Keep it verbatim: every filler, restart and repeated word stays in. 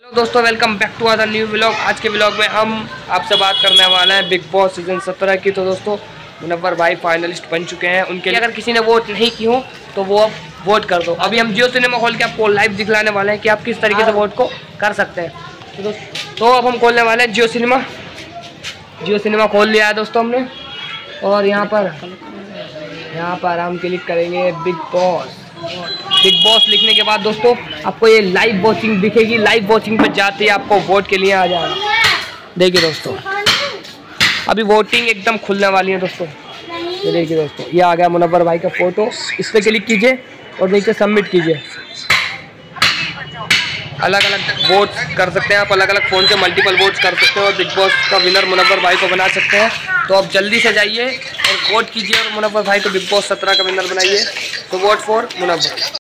Hello दोस्तों, welcome back to other new vlog. आज के व्लॉग में हम आपसे बात करने वाले हैं बिग बॉस सीजन सत्रह की। तो दोस्तों, मुनव्वर भाई फाइनलिस्ट बन चुके हैं। उनके लिए अगर किसी ने वोट नहीं की हो तो वो अब वोट कर दो। अभी हम जियो सिनेमा हॉल के आपको लाइव दिखलाने वाले हैं कि आप किस तरीके से वोट को कर सकते हैं। तो दोस्तों तो अब हम खोलने वाले हैं जियो सिनेमा। जियो सिनेमा खोल लिया है दोस्तों हमने, और यहाँ पर यहाँ पर हम क्लिक करेंगे बिग बॉस। बिग बॉस लिखने के बाद दोस्तों आपको ये लाइव वॉचिंग दिखेगी। लाइव वॉचिंग पर जाते ही आपको वोट के लिए आ जाएगा। देखिए दोस्तों, अभी वोटिंग एकदम खुलने वाली है दोस्तों। ये देखिए दोस्तों, ये आ गया मुनव्वर भाई का फोटो। इस पर क्लिक कीजिए और नीचे सबमिट कीजिए। अलग अलग वोट कर सकते हैं आप, अलग अलग फ़ोन से मल्टीपल वोट्स कर सकते हैं और बिग बॉस का विनर मुनव्वर भाई को बना सकते हैं। तो आप जल्दी से जाइए और वोट कीजिए और मुनव्वर भाई को बिग बॉस सत्रह का विनर बनाइए। तो वोट फॉर मुनव्वर।